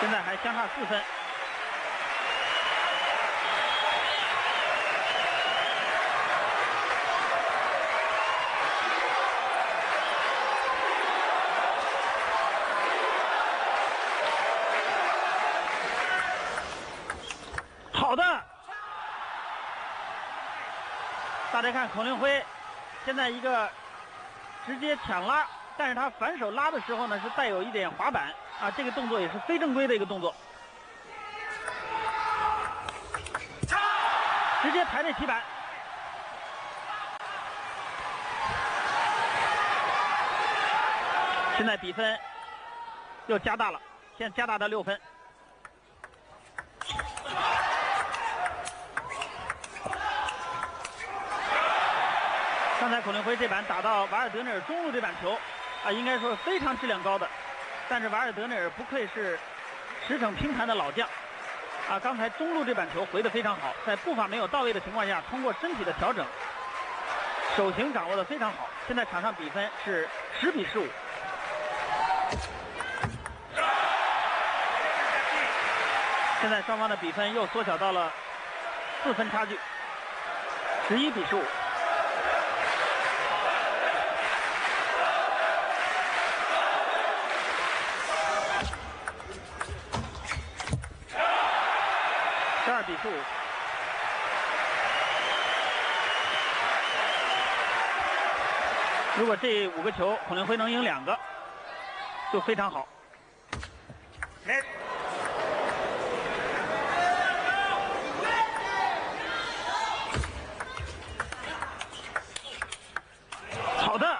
现在还相差4分。好的，大家看孔令辉现在一个直接抢拉，但是他反手拉的时候呢是带有一点滑板啊，这个动作也是非正规的一个动作，直接抬这棋板。现在比分又加大了，现在加大到6分。刚才孔令辉这板打到瓦尔德内尔中路这板球啊，应该说是非常质量高的，但是瓦尔德内尔不愧是驰骋乒坛的老将啊，刚才中路这板球回得非常好，在步伐没有到位的情况下，通过身体的调整，手型掌握得非常好。现在场上比分是10比15。现在双方的比分又缩小到了4分差距，11比15。12比15。如果这5个球孔令辉能赢2个，就非常好。好的，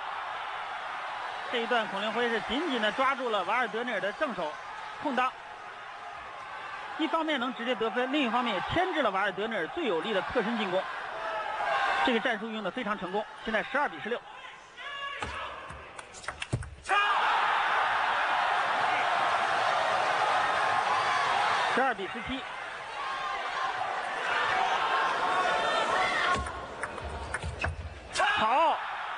这一段孔令辉是紧紧地抓住了瓦尔德内尔的正手空当。一方面能直接得分，另一方面也牵制了瓦尔德内尔最有力的侧身进攻。这个战术用得非常成功。现在12比16。12比17。好。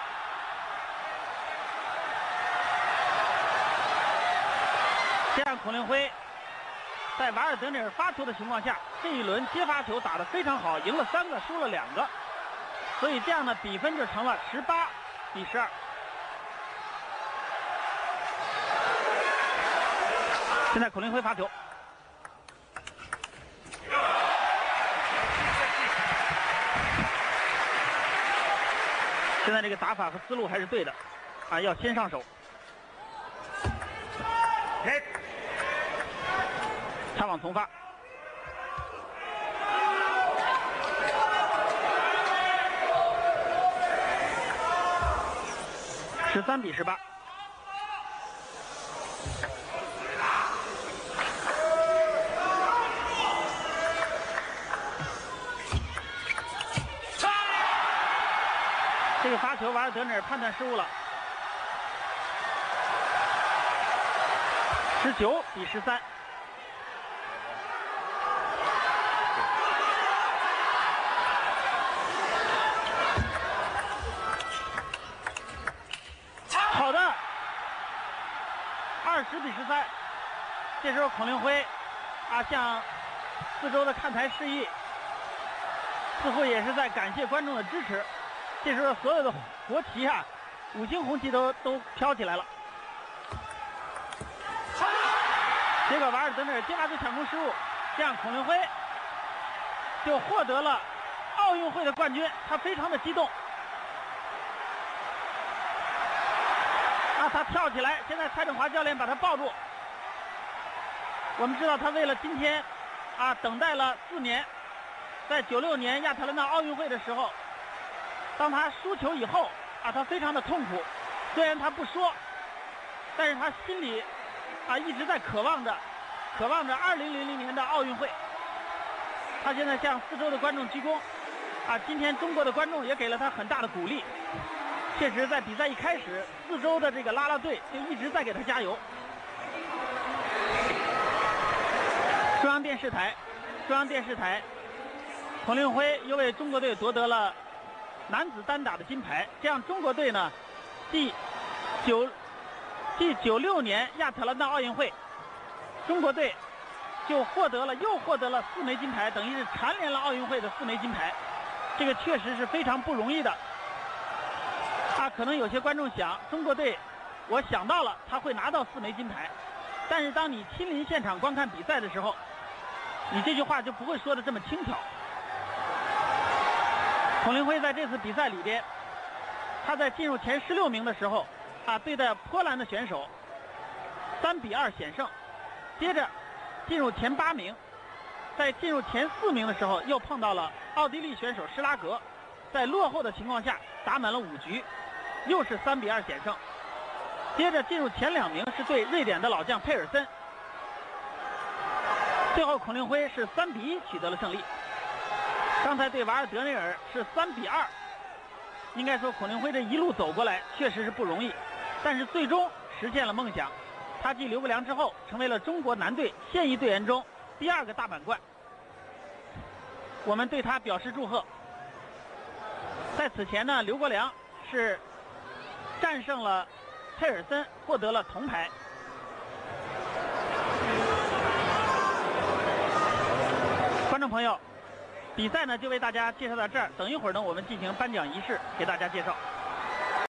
这样孔令辉在瓦尔德内尔发球的情况下，这一轮接发球打得非常好，赢了3个，输了2个，所以这样的比分就成了18比12。现在孔令辉发球，现在这个打法和思路还是对的啊，要先上手。擦网从发。13比18。这个发球瓦尔德内尔判断失误了。19比13。好的，20比13。这时候孔令辉啊向四周的看台示意，似乎也是在感谢观众的支持。这时候所有的国旗啊，5星红旗都飘起来了。结果瓦尔德内尔接发球抢攻失误，这样孔令辉就获得了奥运会的冠军，他非常的激动。他跳起来，现在蔡振华教练把他抱住。我们知道他为了今天啊等待了4年，在96年亚特兰大奥运会的时候，当他输球以后啊，他非常的痛苦。虽然他不说，但是他心里啊一直在渴望着2000年的奥运会。他现在向四周的观众鞠躬啊，今天中国的观众也给了他很大的鼓励。确实，在比赛一开始，四周的这个啦啦队就一直在给他加油。中央电视台，孔令辉又为中国队夺得了男子单打的金牌，这样中国队呢，第96年亚特兰大奥运会中国队就又获得了4枚金牌，等于是蝉联了奥运会的4枚金牌，这个确实是非常不容易的。可能有些观众想，中国队，我想到了他会拿到4枚金牌，但是当你亲临现场观看比赛的时候，你这句话就不会说的这么轻巧。孔令辉在这次比赛里边，他在进入前16名的时候，对待波兰的选手3比2险胜，接着进入前8名，在进入前4名的时候又碰到了奥地利选手施拉格，在落后的情况下打满了5局，又是3比2险胜，接着进入前2名是对瑞典的老将佩尔森，最后孔令辉是3比1取得了胜利。刚才对瓦尔德内尔是3比2，应该说孔令辉这一路走过来确实是不容易，但是最终实现了梦想，他继刘国梁之后成为了中国男队现役队员中第2个大满贯，我们对他表示祝贺。在此前呢，刘国梁是战胜了佩尔森，获得了铜牌。观众朋友，比赛呢就为大家介绍到这儿，等一会儿呢我们进行颁奖仪式给大家介绍。